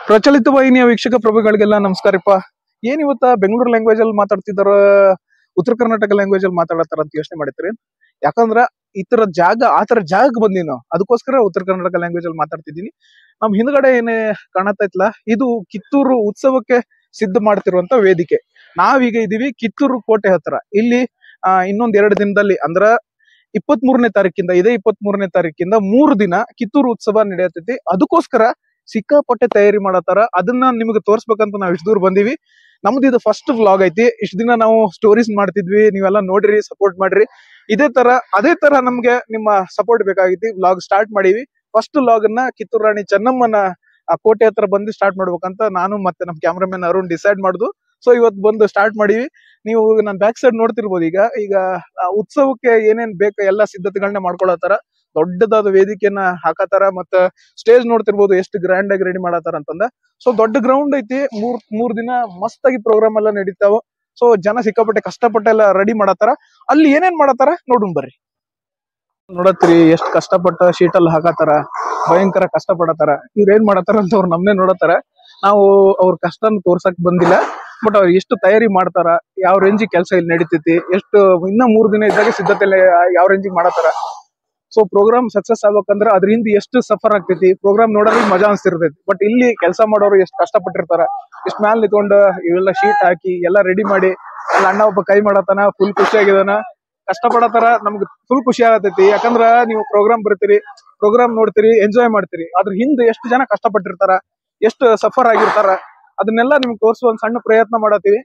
ಪ್ರಚಲಿತ ವಾಹಿನಿಯ ವೀಕ್ಷಕ ಪ್ರಭುಗಳಿಗೆಲ್ಲ ನಮಸ್ಕಾರಪ್ಪ. ಏನ್ ಇವತ್ತ ಬೆಂಗಳೂರು ಲ್ಯಾಂಗ್ವೇಜ್ ಅಲ್ಲಿ ಮಾತಾಡ್ತಿದಾರ, ಉತ್ತರ ಕರ್ನಾಟಕ ಲ್ಯಾಂಗ್ವೇಜ್ ಅಲ್ಲಿ ಮಾತಾಡತ್ತಾರ ಅಂತ ಯೋಚನೆ ಮಾಡಿದ್ರಿ. ಯಾಕಂದ್ರ ಆತರ ಜಾಗಕ್ಕೆ ಬಂದಿವಿ ನಾವು, ಅದಕ್ಕೋಸ್ಕರ ಉತ್ತರ ಕರ್ನಾಟಕ ಲ್ಯಾಂಗ್ವೇಜ್ ಅಲ್ಲಿ ಮಾತಾಡ್ತಿದ್ದೀನಿ. ನಮ್ ಹಿಂದ್ಗಡೆ ಏನೇ ಕಾಣತೈತ್ಲಾ, ಇದು ಕಿತ್ತೂರು ಉತ್ಸವಕ್ಕೆ ಸಿದ್ಧ ಮಾಡ್ತಿರುವಂತ ವೇದಿಕೆ. ನಾವೀಗ ಇದೀವಿ ಕಿತ್ತೂರು ಕೋಟೆ ಹತ್ರ. ಇಲ್ಲಿ ಇನ್ನೊಂದ್ 2 ದಿನದಲ್ಲಿ ಅಂದ್ರ 23ನೇ ತಾರೀಕಿಂದ, ಇದೇ 23ನೇ ತಾರೀಕಿಂದ 3 ದಿನ ಕಿತ್ತೂರು ಉತ್ಸವ ನಡೆಯತೈತಿ. ಅದಕ್ಕೋಸ್ಕರ ಸಿಕ್ಕಾಪಟ್ಟೆ ತಯಾರಿ ಮಾಡತ್ತಾರ. ಅದನ್ನ ನಿಮ್ಗೆ ತೋರ್ಸ್ಬೇಕಂತ ನಾವ್ ಇಷ್ಟ ದೂರ ಬಂದಿವಿ. ನಮ್ದು ಇದು ಫಸ್ಟ್ ವ್ಲಾಗ್ ಐತಿ. ಇಷ್ಟ ದಿನ ನಾವು ಸ್ಟೋರೀಸ್ ಮಾಡ್ತಿದ್ವಿ, ನೀವೆಲ್ಲ ನೋಡ್ರಿ, ಸಪೋರ್ಟ್ ಮಾಡ್ರಿ. ಅದೇ ತರ ನಮ್ಗೆ ನಿಮ್ಮ ಸಪೋರ್ಟ್ ಬೇಕಾಗೈತಿ. ವ್ಲಾಗ್ ಸ್ಟಾರ್ಟ್ ಮಾಡೀವಿ. ಫಸ್ಟ್ ವ್ಲಾಗ್ ಅನ್ನ ಕಿತ್ತೂರು ರಾಣಿ ಚೆನ್ನಮ್ಮನ ಆ ಕೋಟೆ ಹತ್ರ ಬಂದು ಸ್ಟಾರ್ಟ್ ಮಾಡ್ಬೇಕಂತ ನಾನು ಮತ್ತೆ ನಮ್ ಕ್ಯಾಮ್ರಾಮನ್ ಅರುಣ್ ಡಿಸೈಡ್ ಮಾಡುದು. ಸೊ ಇವತ್ತು ಬಂದು ಸ್ಟಾರ್ಟ್ ಮಾಡೀವಿ. ನೀವು ನಾನ್ ಬ್ಯಾಕ್ ಸೈಡ್ ನೋಡ್ತಿರ್ಬೋದು. ಈಗ ಉತ್ಸವಕ್ಕೆ ಏನೇನ್ ಬೇಕು ಎಲ್ಲ ಸಿದ್ಧತೆಗಳನ್ನ ಮಾಡ್ಕೊಳತ್ತಾರ. ದೊಡ್ಡದಾದ ವೇದಿಕೆಯನ್ನ ಹಾಕತಾರ. ಮತ್ತ ಸ್ಟೇಜ್ ನೋಡ್ತಿರ್ಬೋದು ಎಷ್ಟು ಗ್ರ್ಯಾಂಡ್ ಆಗಿ ರೆಡಿ ಮಾಡತಾರ ಅಂತಂದ. ಸೊ ದೊಡ್ಡ ಗ್ರೌಂಡ್ ಐತಿ. ಮೂರ್ ದಿನ ಮಸ್ತ್ ಆಗಿ ಪ್ರೋಗ್ರಾಮ್ ಎಲ್ಲ ನಡೀತಾವ. ಸೊ ಜನ ಸಿಕ್ಕಾಪಟ್ಟೆ ಕಷ್ಟಪಟ್ಟೆಲ್ಲ ರೆಡಿ ಮಾಡತಾರ. ಅಲ್ಲಿ ಏನೇನ್ ಮಾಡತಾರ ನೋಡೋಣ ಬರ್ರಿ. ನೋಡತ್ರಿ ಎಷ್ಟ್ ಕಷ್ಟಪಟ್ಟ ಶೀಟ್ ಅಲ್ಲಿ ಹಾಕತಾರ, ಭಯಂಕರ ಕಷ್ಟ ಪಡತಾರ. ಇವ್ರ ಏನ್ ಮಾಡತಾರ ಅಂತ ಅವ್ರು ನಮ್ನೆ ನೋಡತಾರ. ನಾವು ಅವ್ರ ಕಷ್ಟನ ತೋರ್ಸಕ್ ಬಂದಿಲ್ಲ, ಬಟ್ ಅವ್ರು ಎಷ್ಟು ತಯಾರಿ ಮಾಡ್ತಾರ, ಯಾವ ರೇಂಜಿಗೆ ಕೆಲಸ ಇಲ್ಲಿ ನಡೀತೈತಿ, ಎಷ್ಟು ಇನ್ನ 3 ದಿನ ಇದ್ದಾಗ ಸಿದ್ಧತೆ ಯಾವ ರೇಂಜಿಗೆ ಮಾಡತಾರ. ಸೊ ಪ್ರೋಗ್ರಾಮ್ ಸಕ್ಸಸ್ ಆಗ್ಬೇಕಂದ್ರ ಅದ್ರಿಂದ ಎಷ್ಟು ಸಫರ್ ಆಗ್ತೈತಿ, ಪ್ರೋಗ್ರಾಮ್ ನೋಡೋದ್ರಿಗೆ ಮಜಾ ಅನ್ಸ್ತಿರ್ತೈತಿ. ಬಟ್ ಇಲ್ಲಿ ಕೆಲಸ ಮಾಡೋರು ಎಷ್ಟು ಕಷ್ಟಪಟ್ಟಿರ್ತಾರ. ಇಷ್ಟ ಮ್ಯಾಲ ನಿಂತ್ಕೊಂಡು ಇವೆಲ್ಲ ಶೀಟ್ ಹಾಕಿ ಎಲ್ಲ ರೆಡಿ ಮಾಡಿ, ಎಲ್ಲ ಅಣ್ಣ ಒಬ್ಬ ಕೈ ಮಾಡತಾನ, ಫುಲ್ ಖುಷಿ ಆಗಿದಾನ. ಕಷ್ಟ ಪಡತಾರ. ನಮ್ಗೆ ಫುಲ್ ಖುಷಿ ಆಗತೈತಿ. ಯಾಕಂದ್ರ ನೀವು ಪ್ರೋಗ್ರಾಮ್ ಬರ್ತೀರಿ, ಪ್ರೋಗ್ರಾಮ್ ನೋಡ್ತೀರಿ, ಎಂಜಾಯ್ ಮಾಡ್ತೀರಿ. ಅದ್ರ ಹಿಂದೆ ಎಷ್ಟು ಜನ ಕಷ್ಟಪಟ್ಟಿರ್ತಾರ, ಎಷ್ಟು ಸಫರ್ ಆಗಿರ್ತಾರ, ಅದನ್ನೆಲ್ಲ ನಿಮ್ಗೆ ತೋರಿಸುವ ಒಂದ್ ಸಣ್ಣ ಪ್ರಯತ್ನ ಮಾಡತ್ತೀವಿ.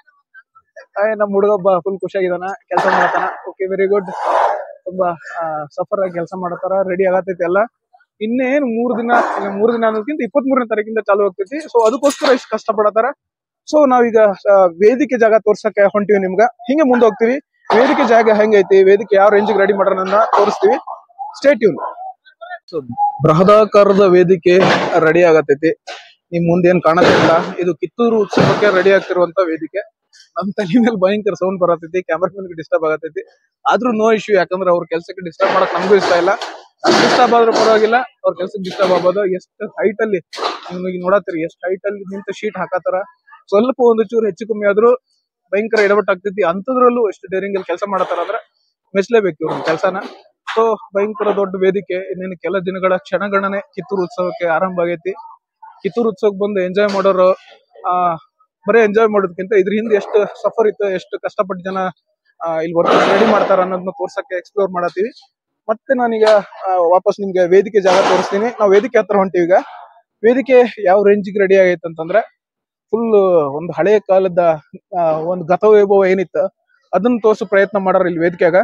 ನಮ್ ಹುಡುಗೊಬ್ಬ ಫುಲ್ ಖುಷಿಯಾಗಿದಾನ, ಕೆಲಸ ಮಾಡತಾನ. Okay, very good. ತುಂಬಾ ಸಫರ್ ಆಗಿ ಕೆಲಸ ಮಾಡತಾರ, ರೆಡಿ ಆಗತೈತಿ ಎಲ್ಲ. ಇನ್ನೇನು 3 ದಿನ ಅನ್ನೋದಕ್ಕಿಂತ 23ನೇ ತಾರೀಕಿಂದ ಚಾಲು ಆಗ್ತೈತಿ. ಸೊ ಅದಕ್ಕೋಸ್ಕರ ಇಷ್ಟು ಕಷ್ಟ ಪಡತಾರ. ಸೊ ನಾವೀಗ ವೇದಿಕೆ ಜಾಗ ತೋರ್ಸಕ್ಕೆ ಹೊಂಟಿವಿ. ನಿಮ್ಗ ಹಿಂಗೆ ಮುಂದೆ ಹೋಗ್ತಿವಿ. ವೇದಿಕೆ ಜಾಗ ಹೆಂಗೈತಿ, ವೇದಿಕೆ ಯಾವ ರೇಂಜಿಗೆ ರೆಡಿ ಮಾಡೋಣ ತೋರಿಸ್ತೀವಿ. Stay tune. ಸೊ ಬೃಹದಾಕಾರದ ವೇದಿಕೆ ರೆಡಿ ಆಗತೈತಿ. ನಿಮ್ ಮುಂದೆ ಏನ್ ಕಾಣತ್ತಿಲ್ಲ, ಇದು ಕಿತ್ತೂರು ಉತ್ಸವಕ್ಕೆ ರೆಡಿ ಆಗ್ತಿರುವಂತ ವೇದಿಕೆ. ನಮ್ ತಲೆ ಮೇಲೆ ಭಯಂಕರ ಸೌಂಡ್ ಬರತೈತಿ, ಕ್ಯಾಮರಾಮನ್ಗೆ ಡಿಸ್ಟರ್ಬ್ ಆಗತೈತಿ. ಆದ್ರೂ ನೋ ಇಶ್ಯೂ, ಯಾಕಂದ್ರೆ ಅವ್ರ ಕೆಲ್ಸಕ್ಕೆ ಡಿಸ್ಟರ್ಬ್ ಮಾಡಕ್ ನಮಗೂ ಇಷ್ಟ ಇಲ್ಲ. ಡಿಸ್ಟರ್ಬ್ ಆದ್ರೂ ಪರವಾಗಿಲ್ಲ, ಅವ್ರ ಕೆಲ್ಸಕ್ಕೆ ಡಿಸ್ಟರ್ಬ್ ಆಗ್ಬೋದು. ಎಷ್ಟು ಹೈಟ್ ಅಲ್ಲಿ ನಿಮಗೆ ನೋಡತ್ತೀರಿ, ಎಷ್ಟು ಹೈಟ್ ಅಲ್ಲಿ ನಿಂತು ಶೀಟ್ ಹಾಕತಾರ. ಸ್ವಲ್ಪ ಒಂದು ಚೂರು ಹೆಚ್ಚು ಕಮ್ಮಿ ಆದ್ರೂ ಭಯಂಕರ ಎಡವಟ್ ಆಗ್ತೈತಿ. ಅಂತದ್ರಲ್ಲೂ ಎಷ್ಟು ಡೇರಿಂಗ್ ಅಲ್ಲಿ ಕೆಲಸ ಮಾಡತಾರ ಅಂದ್ರೆ ಮೆಚ್ಲೇಬೇಕು ಇವ್ರ ಕೆಲಸನ. ಸೊ ಭಯಂಕರ ದೊಡ್ಡ ವೇದಿಕೆ. ಇನ್ನೇನು ಕೆಲ ದಿನಗಳ ಕ್ಷಣಗಣನೆ ಕಿತ್ತೂರು ಉತ್ಸವಕ್ಕೆ ಆರಂಭ ಆಗೈತಿ. ಕಿತ್ತೂರು ಉತ್ಸವಕ್ಕೆ ಬಂದು ಎಂಜಾಯ್ ಮಾಡೋರು ಬರೀ ಎಂಜಾಯ್ ಮಾಡೋದಕ್ಕಿಂತ ಇದ್ರ ಹಿಂದೆ ಎಷ್ಟು ಸಫರ್ ಇತ್ತು, ಎಷ್ಟು ಕಷ್ಟಪಟ್ಟ ಜನ ಇಲ್ಲಿ ವರ್ಕ್ ರೆಡಿ ಮಾಡ್ತಾರ ಅನ್ನೋದನ್ನ ತೋರ್ಸಕ್ಕೆ ಎಕ್ಸ್ಪ್ಲೋರ್ ಮಾಡತ್ತೀವಿ. ಮತ್ತೆ ನಾನೀಗ ವಾಪಸ್ ನಿಮ್ಗೆ ವೇದಿಕೆ ಜಾಗ ತೋರಿಸ್ತೀನಿ. ನಾವು ವೇದಿಕೆ ಹತ್ರ ಹೊಂಟಿವಿ. ಈಗ ವೇದಿಕೆ ಯಾವ ರೇಂಜಿಗೆ ರೆಡಿ ಆಗೈತೆ ಅಂತಂದ್ರೆ ಫುಲ್ ಒಂದು ಹಳೆಯ ಕಾಲದ ಒಂದು ಗತವೈಭವ ಏನಿತ್ತು ಅದನ್ನ ತೋರ್ಸೋ ಪ್ರಯತ್ನ ಮಾಡಾರ ಇಲ್ಲಿ ವೇದಿಕೆಯಾಗ.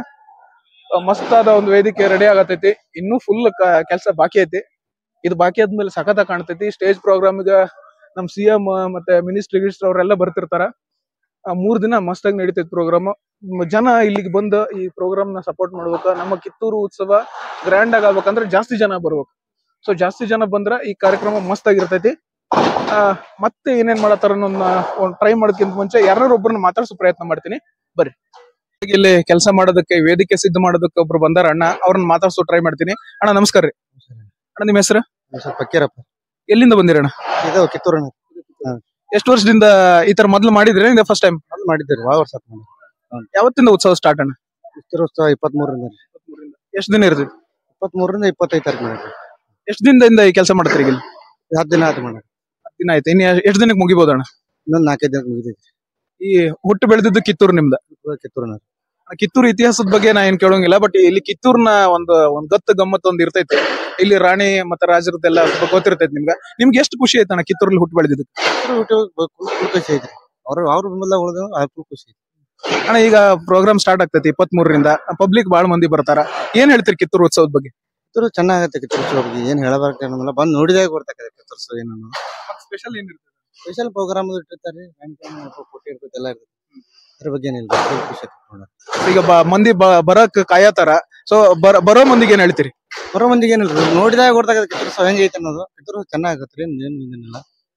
ಮಸ್ತ್ ಆದ ಒಂದು ವೇದಿಕೆ ರೆಡಿ ಆಗತೈತಿ. ಇನ್ನೂ ಫುಲ್ ಕೆಲಸ ಬಾಕಿ ಐತಿ. ಇದು ಬಾಕಿ ಆದ್ಮೇಲೆ ಸಖತ್ ಕಾಣ್ತೈತಿ. ಸ್ಟೇಜ್ ಪ್ರೋಗ್ರಾಮ್ ಈಗ ನಮ್ CM ಮತ್ತೆ ಮಿನಿಸ್ಟರ್ ಅವರೆಲ್ಲ ಬರ್ತಿರ್ತಾರ. 3 ದಿನ ಮಸ್ತ್ ಆಗಿ ನಡೀತೈತಿ ಪ್ರೋಗ್ರಾಮ್. ಜನ ಇಲ್ಲಿಗೆ ಬಂದು ಈ ಪ್ರೋಗ್ರಾಮ್ ನ ಸಪೋರ್ಟ್ ಮಾಡ್ಬೇಕು. ನಮ್ಮ ಕಿತ್ತೂರು ಉತ್ಸವ ಗ್ರ್ಯಾಂಡ್ ಆಗಿ ಆಗ್ಬೇಕಂದ್ರೆ ಜಾಸ್ತಿ ಜನ ಬರ್ಬೇಕು. ಸೊ ಜಾಸ್ತಿ ಜನ ಬಂದ್ರ ಈ ಕಾರ್ಯಕ್ರಮ ಮಸ್ತ್ ಆಗಿರ್ತೈತಿ. ಮತ್ತೆ ಏನೇನ್ ಮಾಡತ್ತಾರ ಒಂದು ಟ್ರೈ ಮಾಡೋದಕ್ಕಿಂತ ಮುಂಚೆ ಯಾರು ಒಬ್ಬರನ್ನ ಮಾತಾಡ್ಸೋ ಪ್ರಯತ್ನ ಮಾಡ್ತೀನಿ. ಬರ್ರಿ. ಇಲ್ಲಿ ಕೆಲಸ ಮಾಡೋದಕ್ಕೆ, ವೇದಿಕೆ ಸಿದ್ಧ ಮಾಡೋದಕ್ಕೆ ಒಬ್ರು ಬಂದಾರ ಅಣ್ಣ. ಅವ್ರನ್ನ ಮಾತಾಡ್ಸೋ ಟ್ರೈ ಮಾಡ್ತೀನಿ. ಅಣ್ಣ ನಮಸ್ಕಾರ ರೀ. ಅಣ್ಣ ನಿಮ್ಮ ಹೆಸರು? ಫಕೀರಪ್ಪ. ಎಲ್ಲಿಂದ ಬಂದಿರಣ್ಣ? ಇದು ಕಿತ್ತೂರು. ಎಷ್ಟು ವರ್ಷದಿಂದ ಈ ತರ ಮೊದ್ಲು ಮಾಡಿದ್ರಿ? ಫಸ್ಟ್ ಟೈಮ್ ಮಾಡಿದ್ದೀರಿ? ಭಾಳ ವರ್ಷ. ಯಾವತ್ತಿಂದ ಉತ್ಸವ ಸ್ಟಾರ್ಟ್ ಅಣ್ಣ? ಕಿತ್ತೂರು ಉತ್ಸವ 23ರಿಂದ. ಎಷ್ಟು ದಿನ ಇರ್ತೈತಿ? 23ರಿಂದ 25 ತಾರೀಕು ಮಾಡಿದ್ರಿ. ಎಷ್ಟು ದಿನದಿಂದ ಈ ಕೆಲಸ ಮಾಡ್ತೀರಿ? ಇಲ್ಲಿ 10 ದಿನ ಆಯ್ತು ಮಾಡಿ. 10 ದಿನ ಆಯ್ತು. ಇನ್ನು ಎಷ್ಟು ದಿನಕ್ಕೆ ಮುಗಿಬೋದಣ್ಣ? ಇನ್ನೊಂದು 4-5 ದಿನಕ್ಕೆ ಮುಗಿದೈತಿ. ಈ ಹುಟ್ಟು ಬೆಳೆದಿದ್ದು ಕಿತ್ತೂರು ನಿಮ್ದ? ಕಿತ್ತೂರಿನ. ಕಿತ್ತೂರು ಇತಿಹಾಸದ ಬಗ್ಗೆ ನಾ ಏನ್ ಕೇಳೋಂಗಿಲ್ಲ, ಬಟ್ ಇಲ್ಲಿ ಕಿತ್ತೂರ್ನ ಒಂದು ಗತ್ತು ಗಮ್ಮತ್ ಒಂದ್ ಇರ್ತೈತಿ. ಇಲ್ಲಿ ರಾಣಿ ಮತ್ತೆ ರಾಜರದ್ದೆಲ್ಲ ಗೊತ್ತಿರ್ತೈತಿ ನಿಮ್ಗೆ ಎಷ್ಟು ಖುಷಿ ಆಯ್ತಣ್ಣ ಕಿತ್ತೂರಲ್ಲಿ ಹುಟ್ಟು ಬೆಳೆದಿದ್ದು? ಖುಷಿ ಐತ್ರಿ. ಅವ್ರ ಬೆಂಬಲ ಉಳಿದ ಖುಷಿ ಐತಿ ಅಣ್ಣ. ಈಗ ಪ್ರೋಗ್ರಾಮ್ ಸ್ಟಾರ್ಟ್ ಆಗ್ತೈತಿ 23ರಿಂದ. ಪಬ್ಲಿಕ್ ಬಾಳ ಮಂದಿ ಬರ್ತಾರ. ಏನ್ ಹೇಳ್ತೀರಿ ಕಿತ್ತೂರು ಉತ್ಸವದ ಬಗ್ಗೆ? ಕಿತ್ತೂರು ಚೆನ್ನಾಗತ್ತೆ. ಕಿತ್ತೂರು ಉತ್ಸವ ಬಗ್ಗೆ ಏನ್ ಹೇಳಬಾರ್ದು, ಬಂದ್ ನೋಡಿದಾಗ ಗೊತ್ತಾಗತ್ತೆ ಕಿತ್ತೂರು ಉತ್ಸವ ಏನು. ಸ್ಪೆಷಲ್ ಏನಿರ್ತದೆ? ಸ್ಪೆಷಲ್ ಪ್ರೋಗ್ರಾಮ್ ಇಟ್ಟಿರ್ತಾರೆ, ಪೋಟಿ ಇರ್ತೈತೆ, ಎಲ್ಲ ಇರ್ತೈತಿ. ಅದ್ರ ಬಗ್ಗೆ ಏನಿಲ್ಲ, ಖುಷಿ ಐತಿ. ಈಗ ಮಂದಿ ಬರಕ್ ಕಾಯತಾರ. ಸೊ ಬರೋ ಮಂದಿಗೆ ಏನ್ ಹೇಳ್ತೀರಿ? ಬರೋ ಮಂದಿಗೆ ಏನಿಲ್ಲ, ನೋಡಿದಾಗ ಗೊತ್ತಾಗತ್ತೆ ಕಿತ್ತೂರು ಉತ್ಸವ ಹೆಂಗೈತೆ ಅನ್ನೋದು. ಕಿತ್ತೂರು ಚೆನ್ನಾಗತ್ರಿ, ಏನಿಲ್ಲ.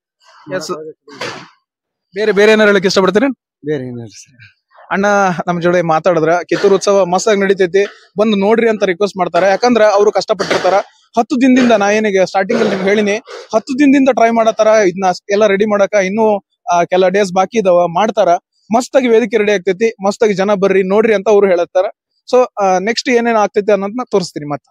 ಬೇರೆ ಏನಾರು ಹೇಳಕ್ ಇಷ್ಟಪಡ್ತೀರಿ? ಬೇರೆ ಏನಿಲ್ಲ ಅಣ್ಣ ನಮ್ ಜೋಡಿ ಮಾತಾಡಿದ್ರ ಕಿತ್ತೂರು ಉತ್ಸವ ಮಸ್ತ್ ಆಗಿ ನಡೀತೈತಿ, ಬಂದು ನೋಡ್ರಿ ಅಂತ ರಿಕ್ವೆಸ್ಟ್ ಮಾಡ್ತಾರ. ಯಾಕಂದ್ರ ಅವ್ರು ಕಷ್ಟಪಟ್ಟಿರ್ತಾರ. 10 ದಿನದಿಂದ ನಾ ಏನಿಗೆ ಸ್ಟಾರ್ಟಿಂಗ್ ಅಲ್ಲಿ ನಿಮ್ಗೆ ಹೇಳಿನಿ 10 ದಿನದಿಂದ ಟ್ರೈ ಮಾಡತ್ತಾರ ಇದನ್ನ ಎಲ್ಲ ರೆಡಿ ಮಾಡಕ ಇನ್ನೂ ಕೆಲ ಡೇಸ್ ಬಾಕಿ ಇದಾವ ಮಾಡ್ತಾರ. ಮಸ್ತಾಗಿ ವೇದಿಕೆ ರೆಡಿ ಆಗ್ತೈತಿ, ಮಸ್ತಾಗಿ ಜನ ಬರ್ರಿ ನೋಡ್ರಿ ಅಂತ ಅವ್ರು ಹೇಳತ್ತಾರ. ಸೊ ನೆಕ್ಸ್ಟ್ ಏನೇನ್ ಆಗ್ತೈತಿ ಅನ್ನೋದನ್ನ ತೋರಿಸ್ತೀನಿ. ಮತ್ತೆ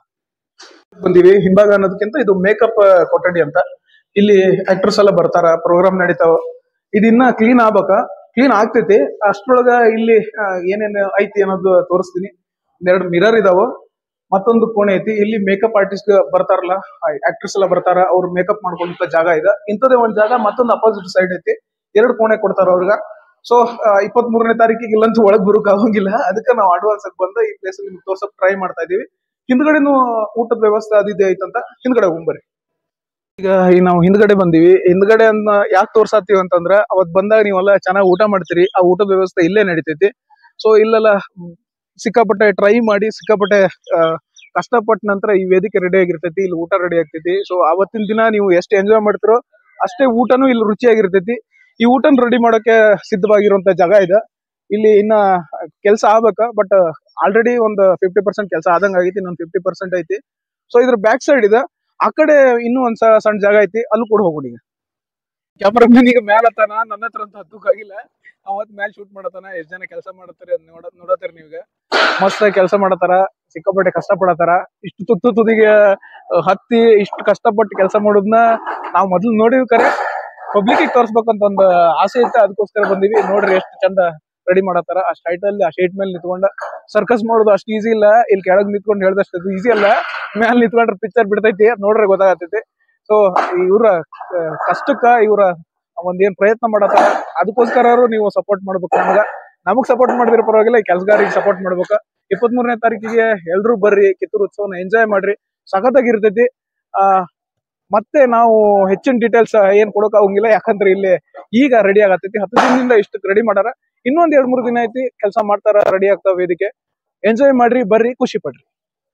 ಬಂದಿವಿ ಹಿಂಭಾಗ ಅನ್ನೋದಕ್ಕಿಂತ ಇದು ಮೇಕಪ್ ಕೊಠಡಿ ಅಂತ. ಇಲ್ಲಿ ಆಕ್ಟರ್ಸ್ ಎಲ್ಲ ಬರ್ತಾರ, ಪ್ರೋಗ್ರಾಮ್ ನಡೀತಾವ. ಇದಿನ್ನ ಕ್ಲೀನ್ ಆಗ್ಬೇಕ, ಕ್ಲೀನ್ ಆಗ್ತೈತಿ. ಅಷ್ಟ್ರೊಳಗ ಇಲ್ಲಿ ಏನೇನ್ ಐತಿ ಅನ್ನೋದು ತೋರಿಸ್ತೀನಿ. 2 ಮಿರರ್ ಇದಾವ, ಮತ್ತೊಂದು ಕೋಣೆ ಐತಿ. ಇಲ್ಲಿ ಮೇಕಪ್ ಆರ್ಟಿಸ್ಟ್ ಬರ್ತಾರಲ್ಲ, ಆಕ್ಟರ್ಸ್ ಎಲ್ಲ ಬರ್ತಾರ, ಅವ್ರು ಮೇಕಪ್ ಮಾಡ್ಕೊಂಡ ಜಾಗ ಇದೆ. ಇಂಥದೇ ಒಂದ್ ಜಾಗ ಮತ್ತೊಂದು ಅಪೋಸಿಟ್ ಸೈಡ್ ಐತಿ. 2 ಕೋಣೆ ಕೊಡ್ತಾರ ಅವ್ರಿಗೆ. ಸೊ 23ನೇ ತಾರೀಕಿಗೆ ಇಲ್ಲಂತೂ ಒಳಗ್ ಬರೋಕ್ ಆಗಂಗಿಲ್ಲ, ಅದಕ್ಕೆ ನಾವು ಅಡ್ವಾನ್ಸ್ ಆಗಿ ಬಂದ ಈ ಪ್ಲೇಸ್ ನಿಮ್ಗೆ ತೋರ್ಸಕ್ ಟ್ರೈ ಮಾಡ್ತಾ ಇದೀವಿ. ಹಿಂದ್ಗಡೆನು ಊಟದ ವ್ಯವಸ್ಥೆ ಅದಿದೆ ಐತಂತ, ಹಿಂದ್ಗಡೆ ಹೋಗ್ಬರ್ರಿ. ಈಗ ನಾವು ಹಿಂದ್ಗಡೆ ಬಂದಿವಿ. ಹಿಂದ್ಗಡೆ ಅನ್ನ ಯಾಕೆ ತೋರ್ಸಾತೀವಿ ಅಂತಂದ್ರ, ಅವತ್ ಬಂದಾಗ ನೀವೆಲ್ಲ ಚೆನ್ನಾಗಿ ಊಟ ಮಾಡ್ತೀರಿ, ಆ ಊಟದ ವ್ಯವಸ್ಥೆ ಇಲ್ಲೇ ನಡೀತೈತಿ. ಸೊ ಇಲ್ಲೆಲ್ಲ ಸಿಕ್ಕಾಪಟ್ಟೆ ಟ್ರೈ ಮಾಡಿ ಸಿಕ್ಕಾಪಟ್ಟೆ ಕಷ್ಟಪಟ್ಟ ನಂತರ ಈ ವೇದಿಕೆ ರೆಡಿ ಆಗಿರ್ತೈತಿ, ಇಲ್ಲಿ ಊಟ ರೆಡಿ ಆಗ್ತೈತಿ. ಸೊ ಅವತ್ತಿನ ದಿನ ನೀವು ಎಷ್ಟು ಎಂಜಾಯ್ ಮಾಡ್ತಿರೋ ಅಷ್ಟೇ ಊಟನು ಇಲ್ಲಿ ರುಚಿಯಾಗಿರ್ತೈತಿ. ಈ ಊಟನ್ ರೆಡಿ ಮಾಡೋಕೆ ಸಿದ್ಧವಾಗಿರುವಂತ ಜಾಗ ಇದೆ. ಇಲ್ಲಿ ಇನ್ನ ಕೆಲಸ ಆಗ್ಬೇಕ, ಬಟ್ ಆಲ್ರೆಡಿ ಒಂದು 50% ಕೆಲಸ ಆದಂಗ ಆಗೈತಿ, ಇನ್ನೊಂದು 50% ಐತಿ. ಸೊ ಇದ್ರ ಬ್ಯಾಕ್ ಸೈಡ್ ಇದೆ, ಆ ಕಡೆ ಇನ್ನೂ ಒಂದ್ ಸಣ್ಣ ಜಾಗ ಐತಿ, ಅಲ್ಲೂ ಕೂಡ ಹೋಗೋಣ. ಈಗ ಕ್ಯಾಮರಾಮನ್ ಈಗ ಮ್ಯಾಲ ಹತ್ತಾನ, ನನ್ನ ಹತ್ರ ಅಂತ ಹತ್ತಕ್ಕಾಗಿಲ್ಲ. ಅವತ್ ಮ್ಯಾಲ್ ಶೂಟ್ ಮಾಡತಾನ. ಎಷ್ಟ್ ಜನ ಕೆಲಸ ಮಾಡತ್ತಾರೆ ನೋಡತ್ತೀರಿ ನೀವೀಗ. ಮಸ್ತ್ ಕೆಲಸ ಮಾಡತಾರ, ಸಿಕ್ಕಾಪಟ್ಟೆ ಕಷ್ಟ ಪಡತಾರ. ಇಷ್ಟು ತುದಿಗೆ ಹತ್ತಿ ಇಷ್ಟು ಕಷ್ಟಪಟ್ಟು ಕೆಲಸ ಮಾಡೋದನ್ನ ನಾವು ಮೊದ್ಲು ನೋಡಿವಿ. ಕರೆ ಪಬ್ಲಿಕ್ ತೋರ್ಸ್ಬೇಕಂತ ಒಂದು ಆಸೆ ಇತ್ತು, ಅದಕ್ಕೋಸ್ಕರ ಬಂದಿವಿ. ನೋಡ್ರಿ ಎಷ್ಟು ಚಂದ ರೆಡಿ ಮಾಡತಾರ. ಆ ಸ್ಟೈಟ್ ಅಲ್ಲಿ, ಆ ಶೀಟ್ ಮೇಲೆ ನಿಂತ್ಕೊಂಡ ಸರ್ಕಸ್ ಮಾಡೋದು ಅಷ್ಟು ಈಸಿ ಇಲ್ಲ. ಇಲ್ಲಿ ಕೆಳಗ್ ನಿಂತ್ಕೊಂಡು ಹೇಳ್ದಷ್ಟು ಈಸಿ ಅಲ್ಲ, ಮ್ಯಾಲ್ ನಿಂತ್ಕೊಂಡ್ರೆ ಪಿಕ್ಚರ್ ಬಿಡ್ತೈತಿ, ನೋಡ್ರೆ ಗೊತ್ತಾಗತೈತಿ. ಸೊ ಇವ್ರ ಕಷ್ಟಕ್ಕ ಇವ್ರ ಒಂದೇನ್ ಪ್ರಯತ್ನ ಮಾಡತಾರ, ಅದಕ್ಕೋಸ್ಕರ ನೀವು ಸಪೋರ್ಟ್ ಮಾಡ್ಬೇಕು. ನಮಗ್ ಸಪೋರ್ಟ್ ಮಾಡಿದ್ರೆ ಪರವಾಗಿಲ್ಲ, ಈ ಕೆಲಸಗಾರಿಗೆ ಸಪೋರ್ಟ್ ಮಾಡ್ಬೇಕು. 23ನೇ ತಾರೀಕಿಗೆ ಎಲ್ರು ಬರ್ರಿ, ಕಿತ್ತೂರು ಉತ್ಸವನ ಎಂಜಾಯ್ ಮಾಡ್ರಿ, ಸಖತ್ತಾಗಿರ್ತೈತಿ. ಮತ್ತೆ ನಾವು ಹೆಚ್ಚಿನ ಡೀಟೇಲ್ಸ್ ಏನ್ ಕೊಡೋಕ್ ಆಗಂಗಿಲ್ಲ, ಯಾಕಂದ್ರೆ ಇಲ್ಲಿ ಈಗ ರೆಡಿ ಆಗತೈತಿ. 10 ದಿನದಿಂದ ಇಷ್ಟಕ್ಕೆ ರೆಡಿ ಮಾಡಾರ, ಇನ್ನೊಂದ್ 2-3 ದಿನ ಐತಿ, ಕೆಲಸ ಮಾಡ್ತಾರ, ರೆಡಿ ಆಗ್ತಾವ ವೇದಿಕೆ. ಎಂಜಾಯ್ ಮಾಡ್ರಿ, ಬರ್ರಿ, ಖುಷಿ ಪಡ್ರಿ.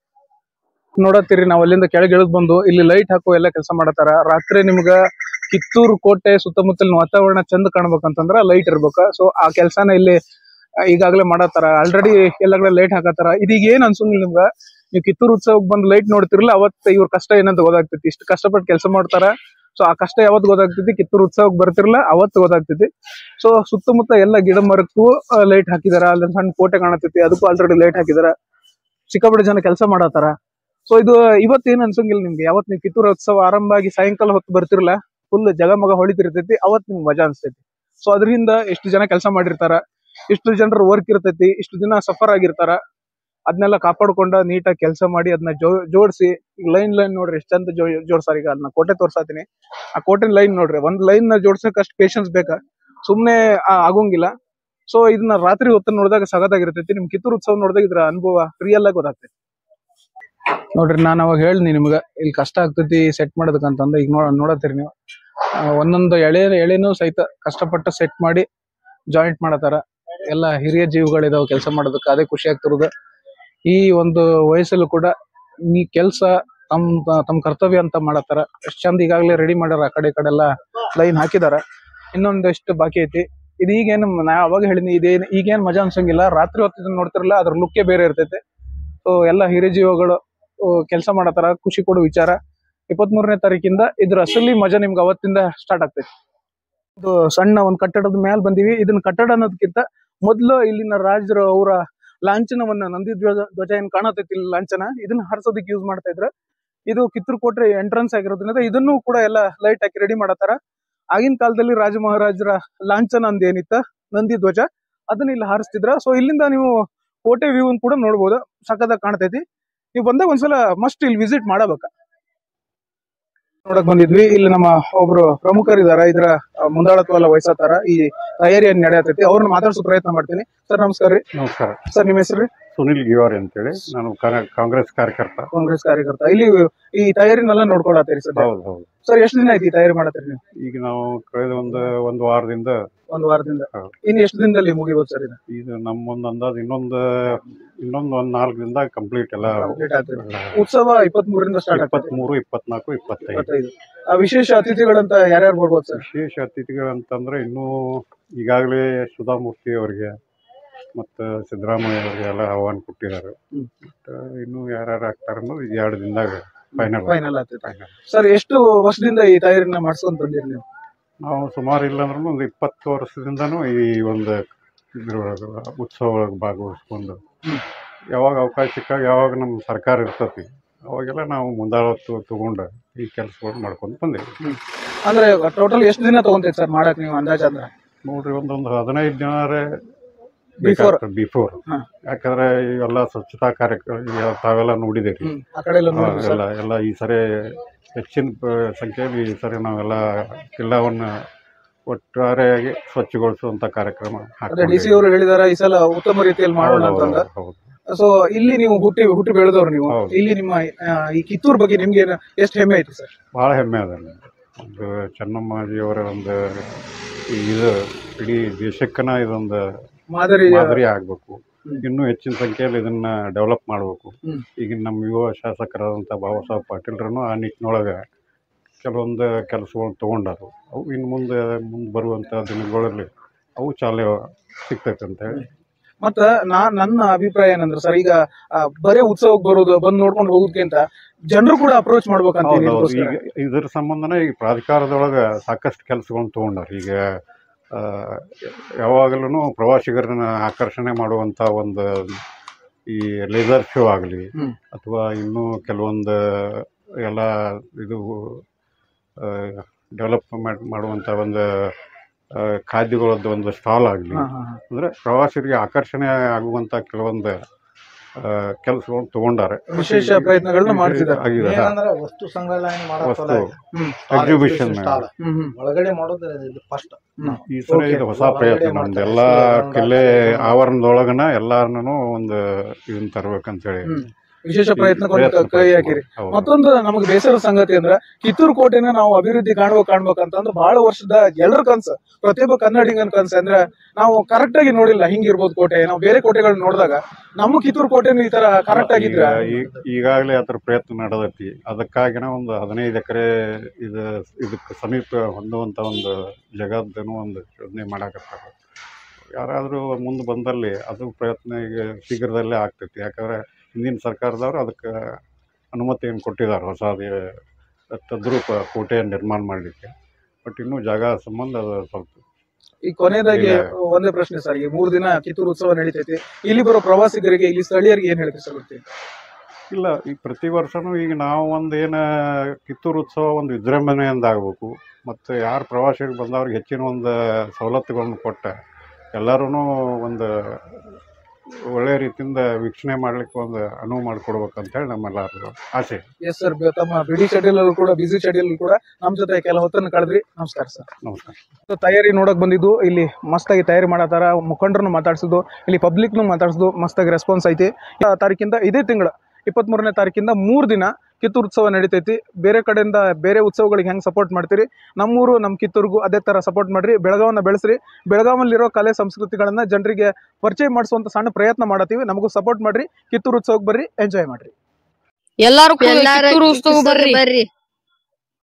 ನೋಡತ್ತೀರಿ ನಾವ್ ಅಲ್ಲಿಂದ ಕೆಳಗೆ ಇಳಿದ್ ಬಂದು ಇಲ್ಲಿ ಲೈಟ್ ಹಾಕೋ ಎಲ್ಲ ಕೆಲಸ ಮಾಡತಾರ. ರಾತ್ರಿ ನಿಮ್ಗ ಕಿತ್ತೂರು ಕೋಟೆ ಸುತ್ತಮುತ್ತಲಿನ ವಾತಾವರಣ ಚಂದ ಕಾಣ್ಬೇಕಂತಂದ್ರ ಲೈಟ್ ಇರ್ಬೇಕ. ಸೊ ಆ ಕೆಲ್ಸಾನ ಇಲ್ಲಿ ಈಗಾಗಲೇ ಮಾಡತಾರ. ಆಲ್ರೆಡಿ ಎಲ್ಲ ಕಡೆ ಲೈಟ್ ಹಾಕತಾರ. ಇದೀಗ ಏನ್ ಅನ್ಸಂಗಿಲ್ಲ ನಿಮ್ಗ, ನೀವು ಕಿತ್ತೂರು ಉತ್ಸವಕ್ಕೆ ಬಂದು ಲೈಟ್ ನೋಡ್ತಿರಲ್ಲ, ಅವತ್ತು ಇವ್ರ ಕಷ್ಟ ಏನಂತ ಗೊತ್ತಾಗ್ತೈತಿ. ಇಷ್ಟು ಕಷ್ಟಪಟ್ಟು ಕೆಲಸ ಮಾಡ್ತಾರ. ಸೊ ಆ ಕಷ್ಟ ಯಾವತ್ತು ಗೊತ್ತಾಗ್ತೈತಿ, ಕಿತ್ತೂರು ಉತ್ಸವಕ್ಕೆ ಬರ್ತಿರಲ್ಲ ಅವತ್ತು ಗೊತ್ತಾಗ್ತೈತಿ. ಸೊ ಸುತ್ತಮುತ್ತ ಎಲ್ಲ ಗಿಡ ಮರಕ್ಕೂ ಲೈಟ್ ಹಾಕಿದಾರ. ಅಲ್ಲಿ ಸಣ್ಣ ಕೋಟೆ ಕಾಣತೈತಿ, ಅದಕ್ಕೂ ಆಲ್ರೆಡಿ ಲೈಟ್ ಹಾಕಿದಾರ. ಸಿಕ್ಕಾಪಟ್ಟೆ ಜನ ಕೆಲಸ ಮಾಡತಾರ. ಸೊ ಇದು ಇವತ್ತೇನ್ ಅನ್ಸಂಗಿಲ್ಲ ನಿಮ್ಗೆ. ಯಾವತ್ ನೀವು ಕಿತ್ತೂರು ಉತ್ಸವ ಆರಂಭ ಆಗಿ ಸಾಯಂಕಾಲ ಹೊತ್ತು ಬರ್ತಿರಲ್ಲ, ಫುಲ್ ಜಗಮಗ ಹೊಳಿತಿರ್ತೈತಿ, ಅವತ್ ನಿಮ್ಗೆ ಮಜಾ ಅನ್ಸ್ತೈತಿ. ಸೊ ಅದರಿಂದ ಎಷ್ಟು ಜನ ಕೆಲಸ ಮಾಡಿರ್ತಾರ, ಇಷ್ಟು ಜನರ ವರ್ಕ್ ಇರ್ತೈತಿ, ಇಷ್ಟು ದಿನ ಸಫರ್ ಆಗಿರ್ತಾರ. ಅದನ್ನೆಲ್ಲ ಕಾಪಾಡ್ಕೊಂಡ ನೀಟಾಗಿ ಕೆಲಸ ಮಾಡಿ ಅದನ್ನ ಜೋಡಿಸಿ ಈಗ ಲೈನ್ ನೋಡ್ರಿ ಎಷ್ಟು ಚಂದ ಜೋಡ್ಸಾರ. ಈಗ ಅದನ್ನ ಕೋಟೆ ತೋರ್ಸಾತೀನಿ, ಆ ಕೋಟೆ ಲೈನ್ ನೋಡ್ರಿ. ಒಂದ್ ಲೈನ್ ನ ಜೋಡ್ಸಕ್ ಅಷ್ಟು ಪೇಷನ್ಸ್ ಬೇಕಾ, ಸುಮ್ನೆ ಆಗೋಂಗಿಲ್ಲ. ಸೊ ಇದನ್ನ ರಾತ್ರಿ ಹೊತ್ತು ನೋಡಿದಾಗ ಸಗದಾಗಿರ್ತೈತಿ. ನಿಮ್ ಕಿತ್ತೂರು ಉತ್ಸವ ನೋಡಿದಾಗ ಇದ್ರ ಅನುಭವ ರಿಯಲ್ ಆಗಿ ಗೊತ್ತಾಗ್ತೈತಿ. ನೋಡ್ರಿ ನಾನು ಅವಾಗ ಹೇಳಿನಿ ನಿಮ್ಗ, ಇಲ್ಲಿ ಕಷ್ಟ ಆಗ್ತೈತಿ ಸೆಟ್ ಮಾಡೋದಕ್ಕಂತಂದ. ಈಗ ನೋಡತ್ತೀರಿ ನೀವು, ಒಂದೊಂದು ಎಳೆನೂ ಸಹಿತ ಕಷ್ಟಪಟ್ಟು ಸೆಟ್ ಮಾಡಿ ಜಾಯಿಂಟ್ ಮಾಡತಾರ. ಎಲ್ಲ ಹಿರಿಯ ಜೀವಿಗಳಿದಾವ ಕೆಲಸ ಮಾಡೋದಕ್ಕೆ, ಅದೇ ಖುಷಿ ಆಗ್ತಿರೋದು. ಈ ಒಂದು ವಯಸ್ಸಲ್ಲೂ ಕೂಡ ಈ ಕೆಲಸ ತಮ್ಮ ಕರ್ತವ್ಯ ಅಂತ ಮಾಡತಾರ. ಎಷ್ಟ್ ಚಂದ ಈಗಾಗಲೇ ರೆಡಿ ಮಾಡ್ಯಾರ. ಆ ಕಡೆ ಎಲ್ಲ ಲೈನ್ ಹಾಕಿದಾರ, ಇನ್ನೊಂದಷ್ಟು ಬಾಕಿ ಐತಿ. ಇದು ಈಗೇನು ನಾ ಅವಾಗ ಹೇಳಿನಿ, ಈಗೇನ್ ಮಜಾ ಅನ್ಸಂಗಿಲ್ಲ. ರಾತ್ರಿ ಹೊತ್ತು ನೋಡ್ತಿರಲ್ಲ, ಅದ್ರ ಲುಕ್ಕೇ ಬೇರೆ ಇರ್ತೈತೆ. ಸೊ ಎಲ್ಲ ಹಿರಿಯ ಜೀವಗಳು ಕೆಲಸ ಮಾಡತಾರ, ಖುಷಿ ಕೊಡೋ ವಿಚಾರ. 23ನೇ ತಾರೀಕಿಂದ ಇದ್ರ ಅಸಲಿ ಮಜಾ ನಿಮ್ಗೆ ಅವತ್ತಿಂದ ಸ್ಟಾರ್ಟ್ ಆಗ್ತೈತಿ. ಇದು ಸಣ್ಣ ಒಂದ್ ಕಟ್ಟಡದ ಮ್ಯಾಲ ಬಂದಿವಿ. ಇದನ್ನ ಕಟ್ಟಡ ಅನ್ನೋದಕ್ಕಿಂತ ಮೊದ್ಲು ಇಲ್ಲಿನ ರಾಜರು ಅವರ ಲಾಂಛನವನ್ನ, ನಂದಿ ಧ್ವಜ ಏನ್ ಕಾಣತೈತಿ ಇಲ್ಲಿ ಲಾಂಛನ, ಇದನ್ನ ಹರಿಸೋದಕ್ಕೆ ಯೂಸ್ ಮಾಡ್ತಾ ಇದ್ರ. ಇದು ಕಿತ್ತೂರು ಕೋಟೆ ಎಂಟ್ರೆನ್ಸ್ ಆಗಿರೋದ್ರಿಂದ ಇದನ್ನು ಕೂಡ ಎಲ್ಲ ಲೈಟ್ ಹಾಕಿ ರೆಡಿ ಮಾಡತಾರ. ಆಗಿನ ಕಾಲದಲ್ಲಿ ರಾಜ ಮಹಾರಾಜರ ಲಾಂಛನ ಅಂದ ಏನಿತ್ತ, ನಂದಿ ಧ್ವಜ, ಅದನ್ನ ಇಲ್ಲಿ ಹಾರಿಸ್ತಿದ್ರ. ಸೊ ಇಲ್ಲಿಂದ ನೀವು ಕೋಟೆ ವ್ಯೂ ಕೂಡ ನೋಡ್ಬೋದು, ಸಖತ್ತಾಗಿ ಕಾಣ್ತೈತಿ. ನೀವು ಬಂದಾಗ ಒಂದ್ಸಲ ಮಸ್ಟ್ ಇಲ್ಲಿ ವಿಸಿಟ್ ಮಾಡಬೇಕ. ನೋಡಕ್ ಬಂದಿದ್ವಿ. ಇಲ್ಲಿ ನಮ್ಮ ಒಬ್ರು ಪ್ರಮುಖರಿದಾರ, ಇದ್ರ ಮುಂದಾಳತ್ವ ಎಲ್ಲ ವಹಿಸತ್ತಾರ. ಈ ತಯಾರಿಯನ್ನು ನಡೆಯತೈತಿ, ಅವ್ರನ್ನ ಮಾತಾಡ್ಸೋ ಪ್ರಯತ್ನ ಮಾಡ್ತೀನಿ. ಸರ್ ನಮಸ್ಕಾರ ರೀ. ನಮಸ್ಕಾರ ಸರ್, ನಿಮ್ಮ ಹೆಸರು? ಸುನಿಲ್ ಗಿವಾರಿ ಅಂತೇಳಿ, ನಾನು ಕಾಂಗ್ರೆಸ್ ಕಾರ್ಯಕರ್ತ. ಇಲ್ಲಿ ಈ ತಯಾರಿನೆಲ್ಲ ನೋಡ್ಕೊಳತ್ತೀರಿ ಸರ್? ಹೌದು ಹೌದು ಸರ್, ಎಷ್ಟು ದಿನ ಆಯ್ತು ಈ ತಯಾರಿ ಮಾಡತ್ತೀರಿ ನೀವು? ಈಗ ನಾವು ಕಳೆದ ಒಂದು ವಾರದಿಂದ. ಇನ್ನು ಎಷ್ಟು ದಿನದಲ್ಲಿ ಮುಗಿಬೋದು ಸರ್ ಇದು ನಮ್ಮೊಂದು ಅಂದಾಜು ಇನ್ನೊಂದು 4 ದಿನದಾಗ ಕಂಪ್ಲೀಟ್ ಎಲ್ಲ ಉತ್ಸವ 23ರಿಂದ ಸ್ಟಾರ್ಟ್. 23, 24, 25. ವಿಶೇಷ ಅತಿಥಿಗಳಂತ ಯಾರ್ಯಾರು ಬರ್ಬೋದು ಸರ್? ವಿಶೇಷ ಅತಿಥಿಗಳಂತಂದ್ರೆ ಇನ್ನೂ ಈಗಾಗಲೇ ಸುಧಾಮೂರ್ತಿ ಅವರಿಗೆ ಮತ್ತು ಸಿದ್ದರಾಮಯ್ಯ ಅವರಿಗೆ ಎಲ್ಲ ಆಹ್ವಾನ ಕೊಟ್ಟಿದ್ದಾರೆ. ಇನ್ನು ಯಾರ್ಯಾರು ಆಗ್ತಾರ ಅನ್ನೋದು 2 ದಿನದಾಗ ಫೈನಲ್ ಆಗ್ತೈತೆ. ಸರ್ ಎಷ್ಟು ವರ್ಷದಿಂದ ಈ ತಯಾರಿನ ಮಾಡ್ಸ್ಕೊಂಡ್ ಬಂದಿರಿ ನೀವು? ನಾವು ಸುಮಾರು ಇಲ್ಲ ಅಂದ್ರೂ ಒಂದು 20 ವರ್ಷದಿಂದನೂ ಈ ಒಂದು ಇದ್ರೊಳಗೆ ಉತ್ಸವ ಭಾಗವಹಿಸ್ಕೊಂಡು ಯಾವಾಗ ಅವಕಾಶ ಸಿಕ್ಕಾಗ ಯಾವಾಗ ನಮ್ಮ ಸರ್ಕಾರ ಇರ್ತತಿ ಅವಾಗೆಲ್ಲ ನಾವು ಮುಂದಾಳತ್ವ ತಗೊಂಡು ಈ ಕೆಲಸಗಳು ಮಾಡ್ಕೊಂಡು ಬಂದಿವಿ. ಅಂದ್ರೆ ಟೋಟಲ್ ಎಷ್ಟು ದಿನ ತಗೊಂತೈತೆ ಸರ್ ಮಾಡಕ್ ನೀವು ಅಂದಾಜ್ ಅಂದ್ರೆ? ನೋಡ್ರಿ ಒಂದೊಂದು 15 ದಿನರೇ ಬಿಫೋರ್. ಯಾಕಂದ್ರೆ ಇವೆಲ್ಲ ಸ್ವಚ್ಛತಾ ಕಾರ್ಯಕ್ರಮ ತಾವೆಲ್ಲ ನೋಡಿದೇರಿ ಎಲ್ಲ ಈ ಸರಿ ಹೆಚ್ಚಿನ ಸಂಖ್ಯೆಯಲ್ಲಿ ಈ ಸರಿ ನಾವೆಲ್ಲ ಕಿಲ್ಲಾವನ್ನ ಒಟ್ಟಾರೆಯಾಗಿ ಸ್ವಚ್ಛಗೊಳಿಸುವಂತ ಕಾರ್ಯಕ್ರಮ ಡಿಸಿ ಅವರು ಹೇಳಿದಾರೆ ಈ ಸಲ ಉತ್ತಮ ರೀತಿಯಲ್ಲಿ ಮಾಡೋಣ ಅಂತ. ಸೊ ಇಲ್ಲಿ ನೀವು ಹುಟ್ಟಿ ಬೆಳೆದವ್ರು ನೀವು, ಇಲ್ಲಿ ನಿಮ್ಮ ಈ ಕಿತ್ತೂರು ಬಗ್ಗೆ ನಿಮ್ಗೆ ಎಷ್ಟು ಹೆಮ್ಮೆ ಐತಿ ಸರ್? ಬಹಳ ಹೆಮ್ಮೆ ಅದ. ಒಂದು ಚೆನ್ನಮ್ಮಾಜಿಯವರ ಒಂದು ಇದು ಇಡೀ ದೇಶಕ್ಕನ ಇದೊಂದು ಮಾದರಿ ಆಗ್ಬೇಕು. ಇನ್ನೂ ಹೆಚ್ಚಿನ ಸಂಖ್ಯೆಯಲ್ಲಿ ಇದನ್ನ ಡೆವಲಪ್ ಮಾಡಬೇಕು. ಈಗ ನಮ್ಮ ಯುವ ಶಾಸಕರಾದಂಥ ಬಾಬಾ ಸಾಹೇಬ್ ಪಾಟೀಲ್ರನ್ನು ಆ ನಿಟ್ಟಿನೊಳಗೆ ಕೆಲವೊಂದು ಕೆಲಸಗಳು ತಗೊಂಡಾರು. ಅವು ಇನ್ನು ಮುಂದೆ ಬರುವಂಥ ದಿನಗಳಲ್ಲಿ ಅವು ಚಾಲನೆ ಸಿಗ್ತೈತೆ ಅಂತ ಹೇಳಿ. ಮತ್ತ ನನ್ನ ಅಭಿಪ್ರಾಯ ಏನಂದ್ರೆ ಸರ್, ಈಗ ಬರೇ ಉತ್ಸವಕ್ಕೆ ಬರೋದು ಬಂದು ನೋಡ್ಕೊಂಡು ಹೋಗೋದಕ್ಕಿಂತ ಜನರು ಕೂಡ ಅಪ್ರೋಚ್ ಮಾಡ್ಬೇಕಂತ. ಈಗ ಇದ್ರ ಸಂಬಂಧನೇ ಈಗ ಪ್ರಾಧಿಕಾರದೊಳಗೆ ಸಾಕಷ್ಟು ಕೆಲಸಗಳನ್ನ ತಗೊಂಡಾರ. ಈಗ ಯಾವಾಗಲೂ ಪ್ರವಾಸಿಗರನ್ನ ಆಕರ್ಷಣೆ ಮಾಡುವಂಥ ಒಂದು ಈ ಲೇಸರ್ ಶೋ ಆಗಲಿ ಅಥವಾ ಇನ್ನೂ ಕೆಲವೊಂದು ಎಲ್ಲ ಇದು ಡೆವಲಪ್ಮೆಂಟ್ ಮಾಡುವಂಥ ಒಂದು ಖಾದ್ಯಗಳದ್ದು ಒಂದು ಸ್ಟಾಲ್ ಆಗಲಿ, ಅಂದರೆ ಪ್ರವಾಸಿಗರಿಗೆ ಆಕರ್ಷಣೆ ಆಗುವಂಥ ಕೆಲವೊಂದು ಕೆಲಸಗಳು ತಗೊಂಡಾರೆ. ವಿಶೇಷ ಪ್ರಯತ್ನಗಳನ್ನ ಮಾಡ್ತಿದ್ದಾರೆ. ವಸ್ತು ಸಂಗ್ರಹಣೆ ವಸ್ತು ಎಕ್ಸಿಬಿಷನ್ ಒಳಗಡೆ ಮಾಡೋದು ಫಸ್ಟ್ ಈ ಸರಿ ಇದು ಹೊಸ ಪ್ರಯತ್ನ. ನಮ್ದು ಎಲ್ಲ ಕಿಲ್ಲೆ ಆವರಣದೊಳಗನ ಎಲ್ಲಾರನು ಒಂದು ಇದನ್ನ ತರ್ಬೇಕಂತೇಳಿ ವಿಶೇಷ ಪ್ರಯತ್ನ ಕೈ ಹಾಕಿರಿ. ಮತ್ತೊಂದು ನಮಗೆ ಬೇಸರದ ಸಂಗತಿ ಅಂದ್ರೆ ಕಿತ್ತೂರು ಕೋಟೆನ ನಾವು ಅಭಿವೃದ್ಧಿ ಕಾಣ್ಬೇಕಂತಂದ್ರೆ ಬಹಳ ವರ್ಷದ ಎಲ್ಲರ ಕನ್ಸು, ಪ್ರತಿಯೊಬ್ಬ ಕನ್ನಡಿಗನ ಕನ್ಸು. ಅಂದ್ರೆ ನಾವು ಕರೆಕ್ಟ್ ಆಗಿ ನೋಡಿಲ್ಲ ಹಿಂಗಿರ್ಬೋದು ಕೋಟೆ. ನಾವು ಬೇರೆ ಕೋಟೆಗಳನ್ನ ನೋಡಿದಾಗ ನಮ್ಮ ಕಿತ್ತೂರು ಕೋಟೆನು ಈ ತರ ಕರೆಕ್ಟ್ ಆಗಿದ್ರೆ ಈಗಾಗಲೇ ಅದ್ರ ಪ್ರಯತ್ನ ನಡೆದೈತಿ. ಅದಕ್ಕಾಗಿನ ಒಂದು 15 ಎಕರೆ ಇದಕ್ಕೆ ಸಮೀಪ ಹೊಂದುವಂತ ಒಂದು ಜಗತ್ತನ್ನು ಒಂದು ಯೋಜನೆ ಮಾಡಾಕತ್ತಾರ. ಯಾರಾದರೂ ಮುಂದೆ ಬಂದಲ್ಲಿ ಅದು ಪ್ರಯತ್ನ ಈಗ ಶೀಘ್ರದಲ್ಲೇ ಆಗ್ತೈತಿ. ಯಾಕಂದ್ರೆ ಹಿಂದಿನ ಸರ್ಕಾರದವರು ಅದಕ್ಕೆ ಅನುಮತಿಯನ್ನು ಕೊಟ್ಟಿದ್ದಾರೆ ಹೊಸದೇ ತದ್ರೂಪ ಕೋಟೆಯನ್ನು ನಿರ್ಮಾಣ ಮಾಡಲಿಕ್ಕೆ. ಬಟ್ ಇನ್ನೂ ಜಾಗ ಸಂಬಂಧ ಅದು ಸ್ವಲ್ಪ. ಈ ಕೊನೆಯದಾಗಿ ಒಂದೇ ಪ್ರಶ್ನೆ ಸರ್, ಈ 3 ದಿನ ಕಿತ್ತೂರು ಉತ್ಸವ ನಡೀತೈತಿ. ಇಲ್ಲಿ ಬರೋ ಪ್ರವಾಸಿಗರಿಗೆ, ಇಲ್ಲಿ ಸ್ಥಳೀಯರಿಗೆ ಏನ್ ಹೇಳ್ತೀವಿ ಸರ್? ಇಲ್ಲ, ಈಗ ಪ್ರತಿ ವರ್ಷನೂ ಈಗ ನಾವು ಒಂದು ಏನು ಕಿತ್ತೂರು ಉತ್ಸವ ಒಂದು ವಿಜೃಂಭಣೆಯಿಂದ ಆಗಬೇಕು. ಮತ್ತು ಯಾರು ಪ್ರವಾಸಿಗರು ಬಂದವ್ರಿಗೆ ಹೆಚ್ಚಿನ ಒಂದು ಸವಲತ್ತುಗಳನ್ನು ಕೊಟ್ಟ ಎಲ್ಲರೂ ಒಂದು ಒಳ್ಳೆ ರೀತಿಯಿಂದ ವೀಕ್ಷಣೆ ಮಾಡ್ಲಿಕ್ಕೆ ಒಂದು ಅನುವು ಮಾಡಿಕೊಡ್ಬೇಕಂತೇಳಿ ನಮ್ಮೆಲ್ಲರೂ ಆಸೆ. ಎಸ್ ಸರ್, ತಮ್ಮ ಬಿಡಿ ಶೆಡ್ಯೂಲ್ ಕೂಡ ಬಿಸಿ ಶೆಡ್ಯೂಲ್ ಕೂಡ ನಮ್ಮ ಜೊತೆ ಕೆಲ ಹೊತ್ತನ್ನು ಕಳೆದ್ರಿ. ನಮಸ್ಕಾರ ಸರ್. ನಮಸ್ಕಾರ. ತಯಾರಿ ನೋಡಕ್ ಬಂದಿದ್ದು, ಇಲ್ಲಿ ಮಸ್ತಾಗಿ ತಯಾರಿ ಮಾಡತ್ತಾರ. ಮುಖಂಡರನ್ನು ಮಾತಾಡ್ಸಿದ್ದು, ಇಲ್ಲಿ ಪಬ್ಲಿಕ್ನು ಮಾತಾಡ್ಸಿದ್ದು, ಮಸ್ತಾಗಿ ರೆಸ್ಪಾನ್ಸ್ ಐತಿ. ತಾರೀಕಿಂದ ಇದೇ ತಿಂಗಳ 23ನೇ ತಾರೀಕಿಂದ 3 ದಿನ ಕಿತ್ತೂರು ಉತ್ಸವ ನಡೀತೈತಿ. ಬೇರೆ ಕಡೆಯಿಂದ ಬೇರೆ ಉತ್ಸವಗಳಿಗೆ ಹೆಂಗೆ ಸಪೋರ್ಟ್ ಮಾಡ್ತೀರಿ, ನಮ್ಮೂರು ನಮ್ಮ ಕಿತ್ತೂರಿಗೂ ಅದೇ ಥರ ಸಪೋರ್ಟ್ ಮಾಡಿರಿ. ಬೆಳಗಾವನ್ನ ಬೆಳೆಸ್ರಿ. ಬೆಳಗಾವಲ್ಲಿರೋ ಕಲೆ ಸಂಸ್ಕೃತಿಗಳನ್ನು ಜನರಿಗೆ ಪರಿಚಯ ಮಾಡಿಸುವಂಥ ಸಣ್ಣ ಪ್ರಯತ್ನ ಮಾಡತ್ತೀವಿ. ನಮಗೂ ಸಪೋರ್ಟ್ ಮಾಡಿರಿ. ಕಿತ್ತೂರು ಉತ್ಸವಕ್ಕೆ ಬರ್ರಿ, ಎಂಜಾಯ್ ಮಾಡಿರಿ. ಎಲ್ಲರೂ ಕಿತ್ತೂರು ಉತ್ಸವ ಬರ್ರಿ.